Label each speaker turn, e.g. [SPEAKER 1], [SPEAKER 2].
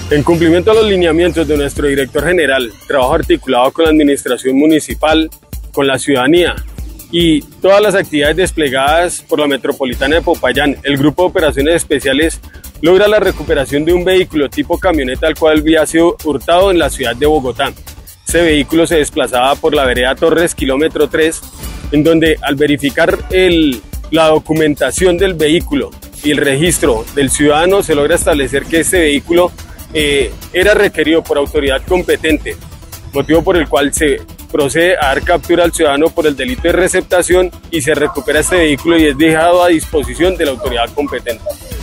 [SPEAKER 1] En cumplimiento a los lineamientos de nuestro director general, trabajo articulado con la administración municipal, con la ciudadanía y todas las actividades desplegadas por la Metropolitana de Popayán, el Grupo de Operaciones Especiales logra la recuperación de un vehículo tipo camioneta, el cual había sido hurtado en la ciudad de Bogotá. Ese vehículo se desplazaba por la vereda Torres, kilómetro 3, en donde al verificar la documentación del vehículo y el registro del ciudadano se logra establecer que este vehículo era requerido por autoridad competente, motivo por el cual se procede a dar captura al ciudadano por el delito de receptación y se recupera este vehículo y es dejado a disposición de la autoridad competente.